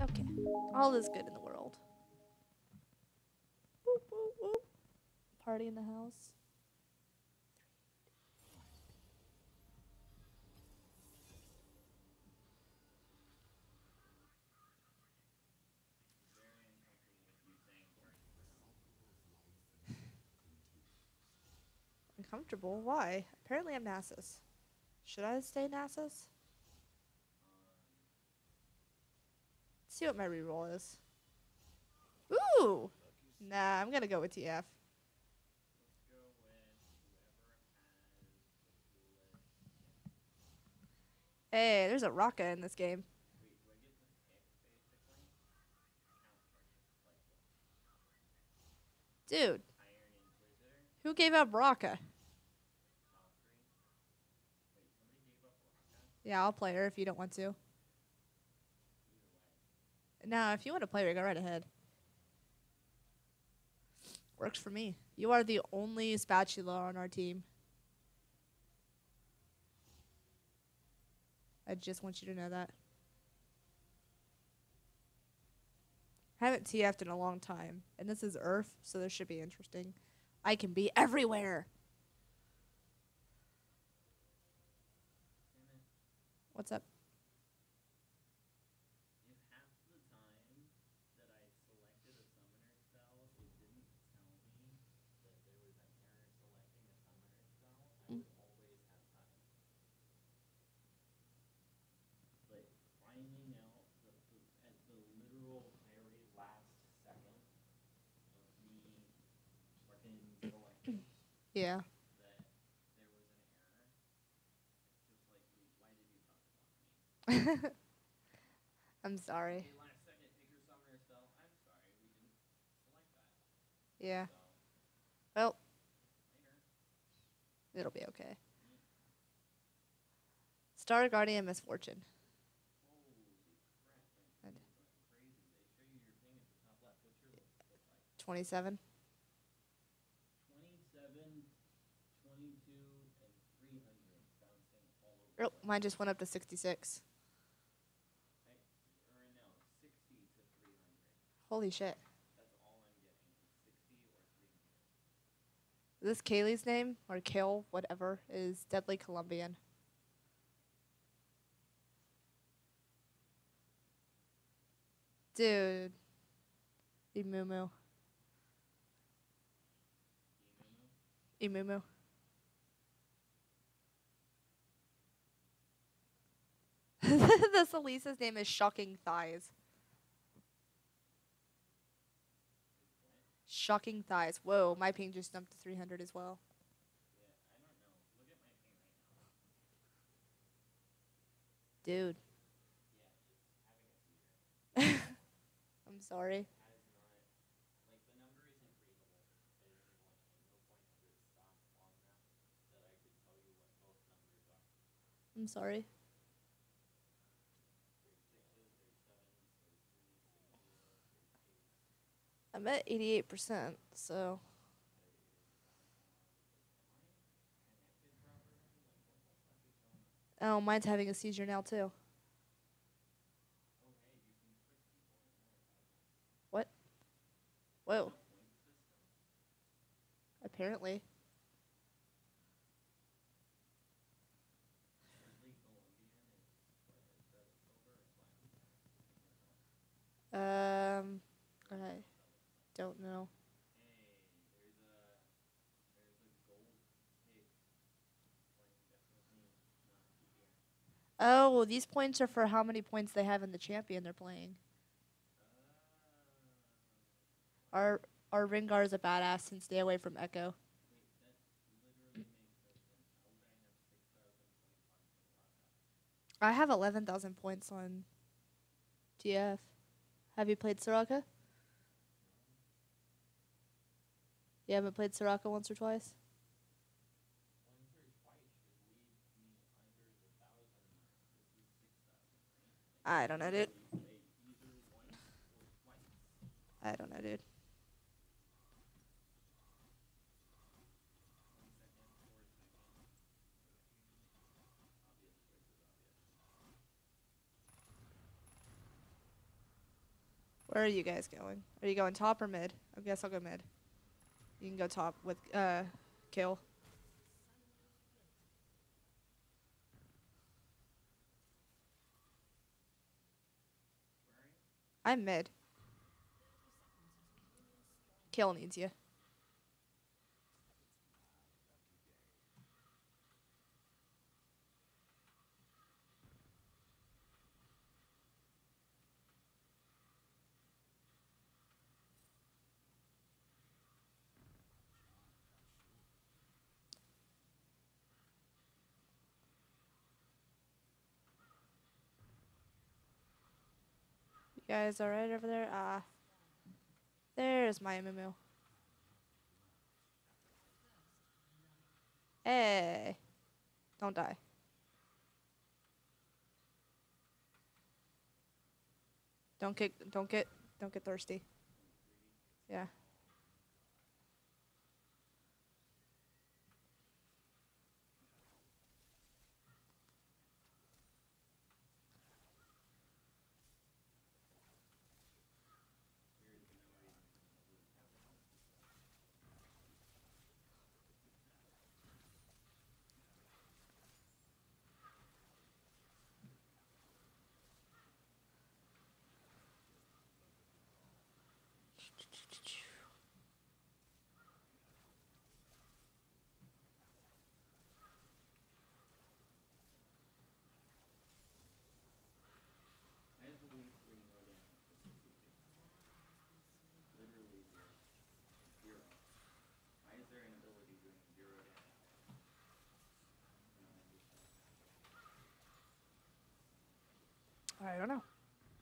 Okay. All is good in the world. Whoop, whoop, whoop. Party in the house. Uncomfortable? Why? Apparently I'm Nasus. Should I stay Nasus? Let's see what my reroll is. Ooh! Nah, I'm gonna go with TF. Hey, there's a Raka in this game. Dude. Who gave up Raka? Yeah, I'll play her if you don't want to. No, if you want to play her, go right ahead. Works for me. You are the only spatula on our team. I just want you to know that. I haven't TF'd in a long time, and this is ARURF, so this should be interesting. I can be everywhere. What's up? Mm. Yeah. I'm sorry. Yeah. Well, it'll be okay. Star Guardian Misfortune. 27. Oh, mine just went up to 66. Holy shit. This Kaylee's name, or Kale, whatever, is Deadly Colombian. Dude. Imumu. Imumu. This Elisa's name is Shocking Thighs. Shocking Thighs. Whoa, my ping just jumped to 300 as well. Dude. I'm sorry. I'm sorry. I'm at 88%, so. Oh, mine's having a seizure now, too. What? Whoa. Apparently. I don't know. Oh, well, these points are for how many points they have in the champion they're playing. Our Rengar is a badass and stay away from Echo. I have 11,000 points on TF. Have you played Soraka? You haven't played Soraka once or twice? I don't know, dude. I don't know, dude. Where are you guys going? Are you going top or mid? I guess I'll go mid. You can go top with kill. I'm mid. Kill needs you. You guys alright over there? Ah. There's my Moo. Hey. Don't die. Don't get thirsty. Yeah. I don't know.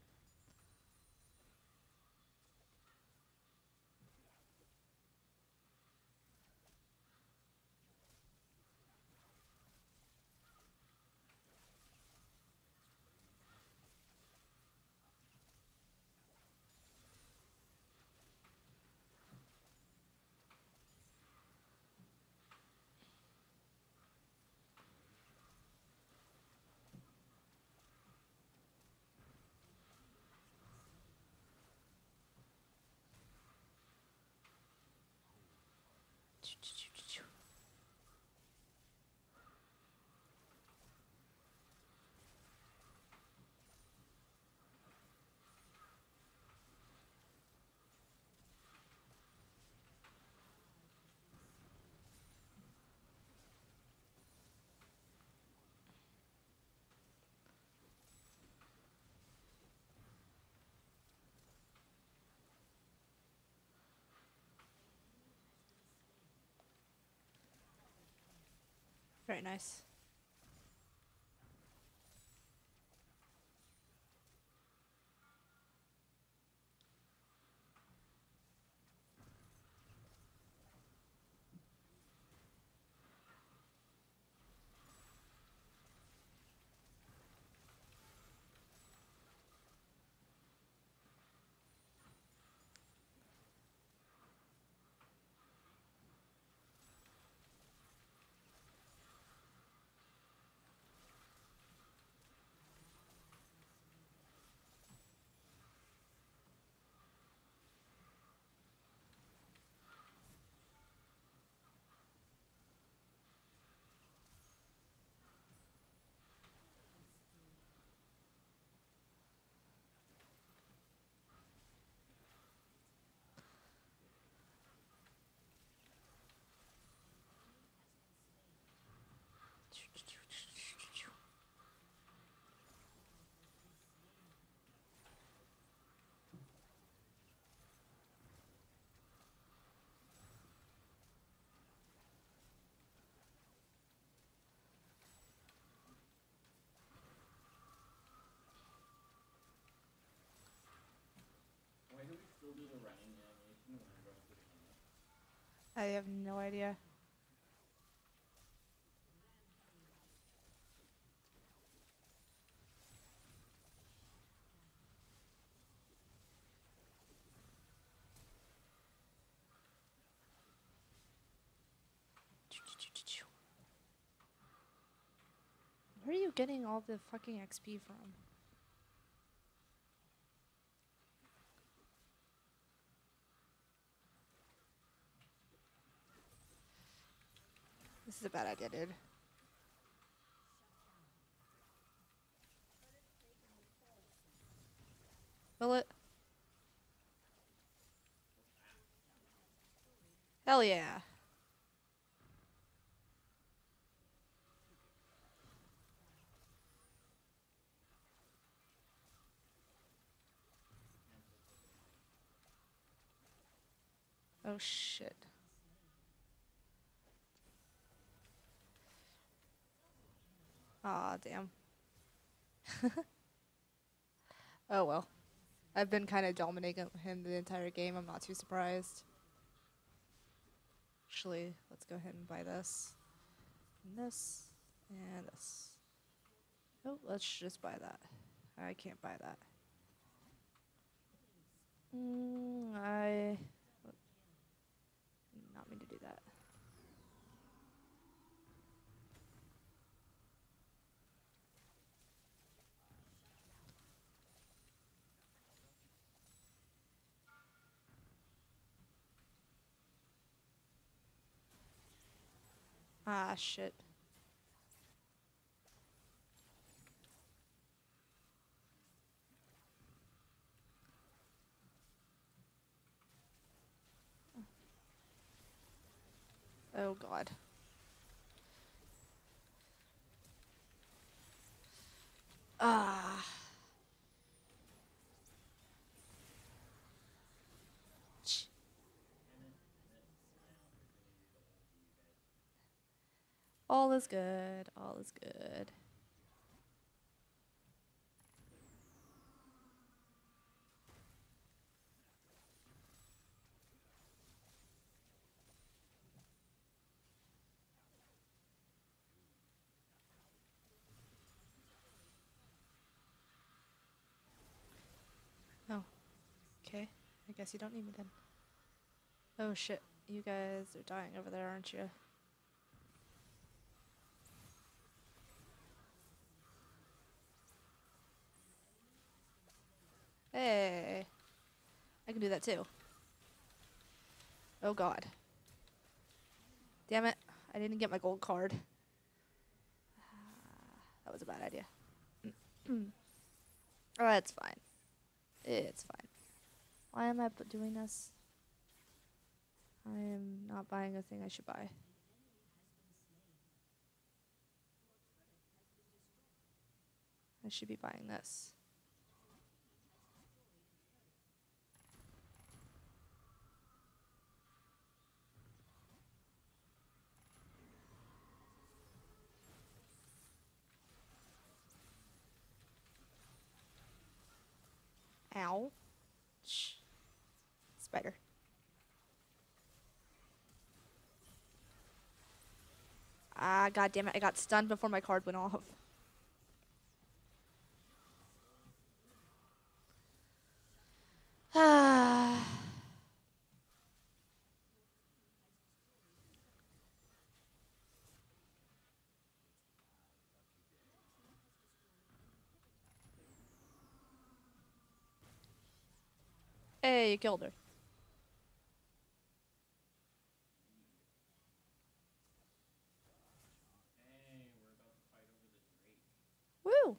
Very nice. I have no idea. Where are you getting all the fucking XP from? This is a bad idea, dude. Will it? Hell yeah. Oh shit. Aw, damn. Oh well. I've been kind of dominating him the entire game. I'm not too surprised. Actually, let's go ahead and buy this. And this. And this. Oh, let's just buy that. I can't buy that. I did not mean to do that. Ah, shit. Oh god. Ah. All is good. All is good. Oh. Okay. I guess you don't need me then. Oh shit. You guys are dying over there, aren't you? Hey. I can do that too. Oh god. Damn it. I didn't get my gold card. That was a bad idea. Oh, it's fine. It's fine. Why am I doing this? I am not buying a thing I should buy. I should be buying this. Ow. Shh. Spider. Ah, god damn it. I got stunned before my card went off. Ah. Hey, you killed her. Woo!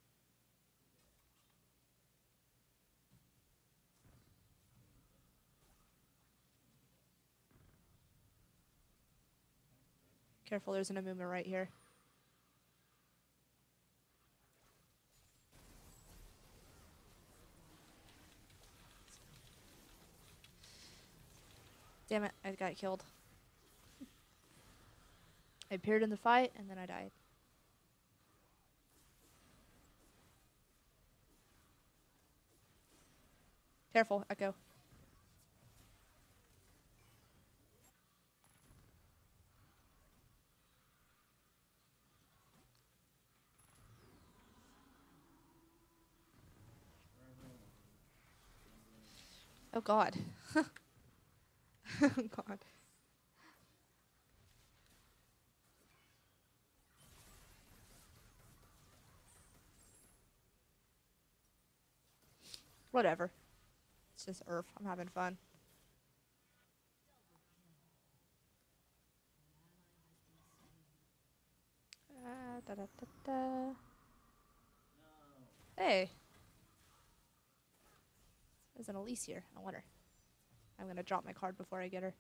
Careful, there's an Amuma right here. Damn it, I got killed. I appeared in the fight, and then I died. Careful, Echo. Oh god. Oh god. Whatever. It's just ARURF. I'm having fun. Da, da, da, da. Hey. There's an Elise here. I want her. I'm gonna drop my card before I get her.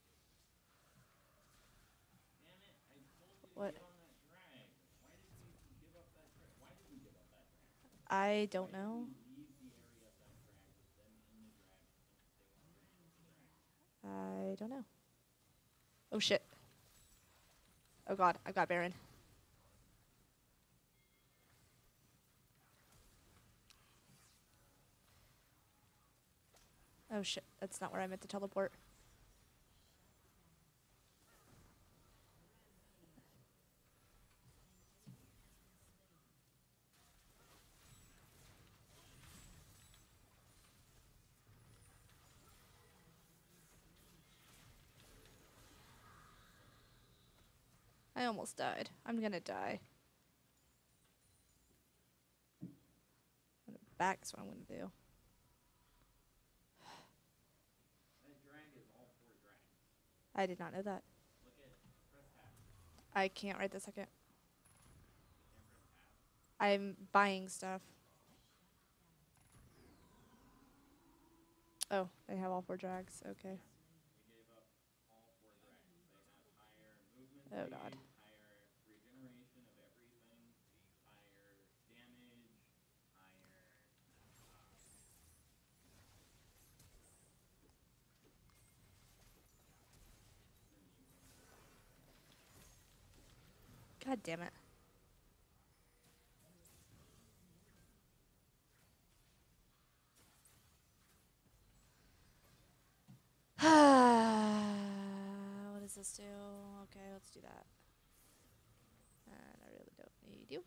Damn it, I told you What? to get on that drag. Why did you give up that drag? Why did we give up that drag? I don't know. Why did we leave the area of that drag with them in the drag since they weren't bringing us the drag? I don't know. Oh shit. Oh god, I've got Baron. Oh shit, that's not where I meant to teleport. I almost died. I'm gonna die. I'm gonna back's what I'm gonna do. That drag is all four drags. I did not know that. Look at it. Press tab. I can't right this second. You can't press tab. I'm buying stuff. Oh, they have all 4 drags. Okay. We gave up all four drags. They have higher movement Oh speed, god. higher regeneration of everything, higher damage, higher God damn it. What does this do? Okay, let's do that. And I really don't need you.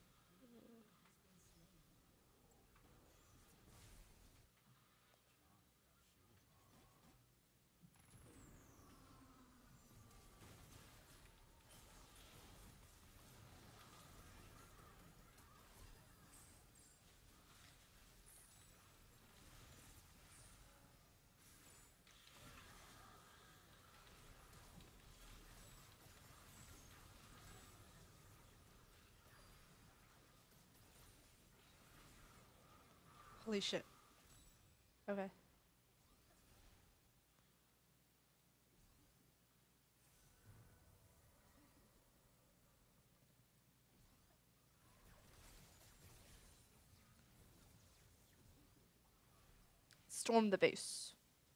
Holy shit. Okay. Storm the base.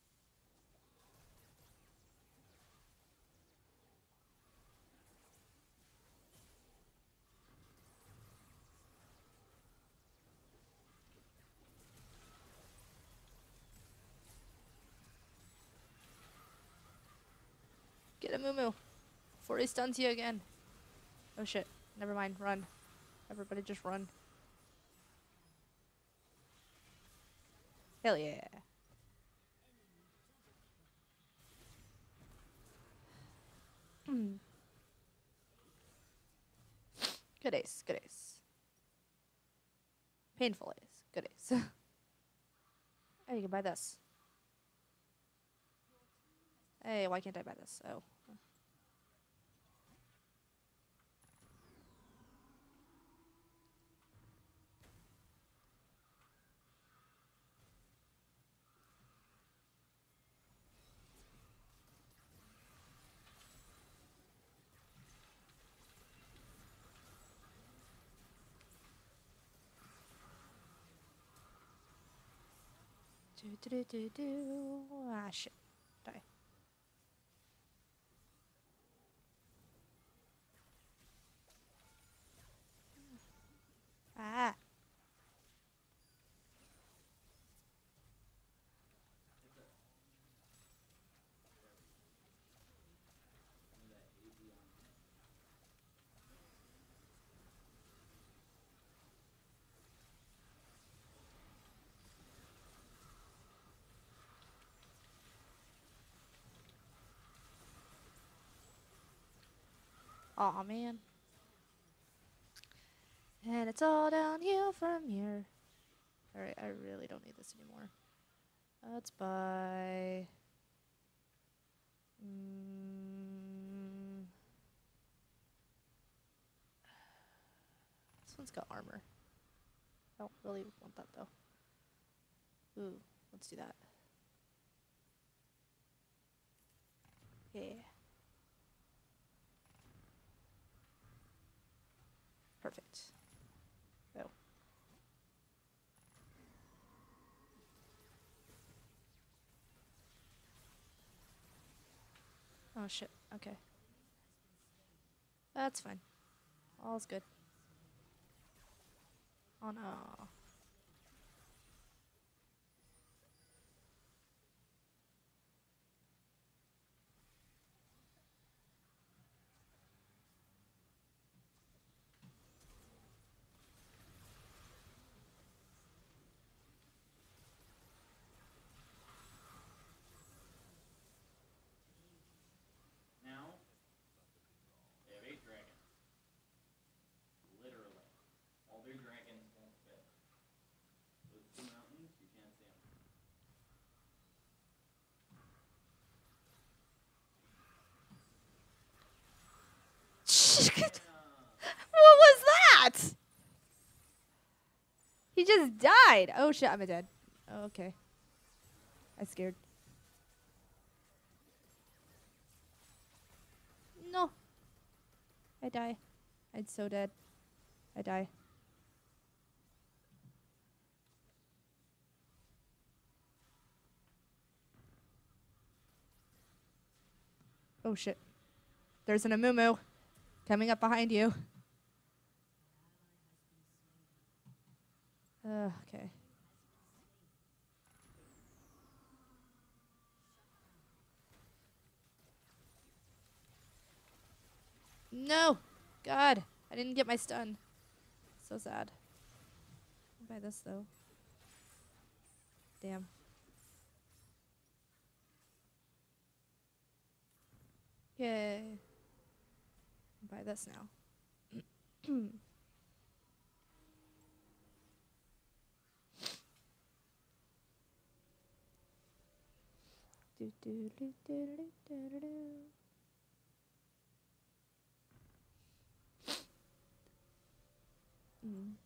Get a moo before he stuns you again. Oh shit. Never mind. Run. Everybody just run. Hell yeah. Good ace. Good ace. Painful ace. Good ace. Oh, you can buy this. Hey, why can't I buy this? Oh. Ah, shit. Die. Ah. Aw, man. And it's all downhill from here. Alright, I really don't need this anymore. Let's buy... got armor. I don't really want that though. Ooh, let's do that. Yeah. Perfect. Oh. Oh shit. Okay. That's fine. All's good. Oh no. Now, they have 8 dragons. Literally. All their dragons won't fit. Those 2 mountains, you can't see them. What was that? He just died. Oh shit, I'm dead. Oh, okay. I'm scared. No. I die. I'm so dead. I die. Oh shit. There's an Amumu coming up behind you. Okay. No! God, I didn't get my stun. So sad. I'll buy this though. Damn. Yay. I'll buy this now. Do, do, do, do, do, do, do, do. Mm.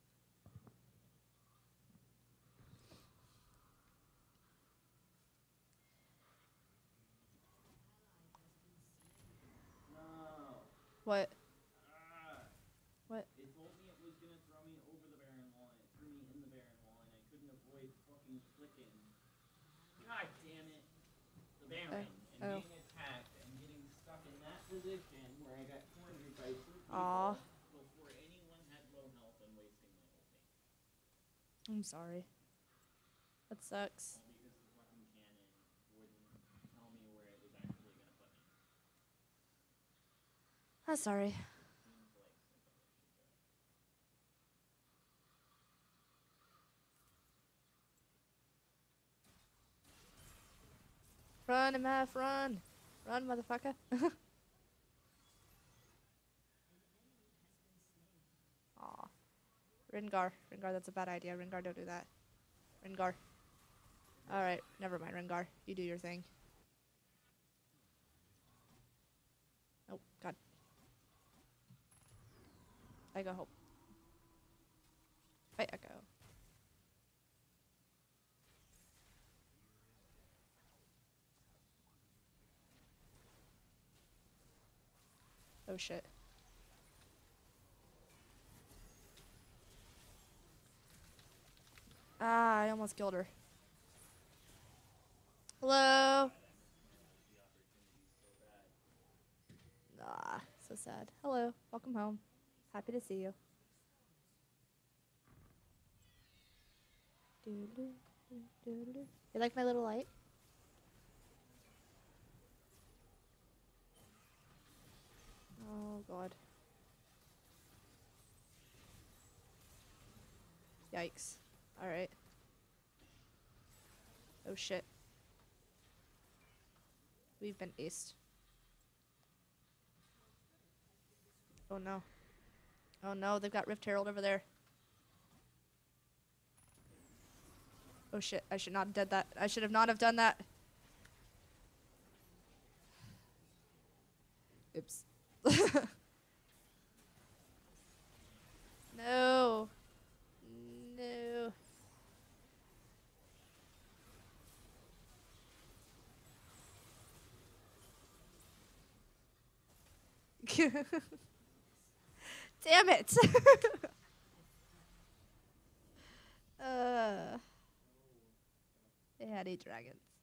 No. What? Ah. What? It told me it was gonna throw me over the barren wall, and it threw me in the barren wall, and I couldn't avoid fucking flicking. God damn it. The barren. And being attacked and getting stuck in that position where I got cornered by 2 people Aw. before anyone had low health and wasting my ulti. I'm sorry. That sucks. All because the fucking cannon wouldn't tell me where it was actually gonna put me. I'm sorry. Seems like something I should do. Run, MF, run! Run, motherfucker. Aw. Rengar. Rengar, that's a bad idea. Rengar, don't do that. Rengar. Alright, never mind, Rengar. You do your thing. Oh, God. I go hope. Fight Echo. Oh, shit. Ah, I almost killed her. Hello? Ah, so sad. Hello. Welcome home. Happy to see you. You like my little light? Oh, God. Yikes. Alright. Oh, shit. We've been aced. Oh, no. Oh, no. They've got Rift Herald over there. Oh, shit. I should not have done that. I should have not have done that. Oops. No. No. Damn it. They had 8 dragons.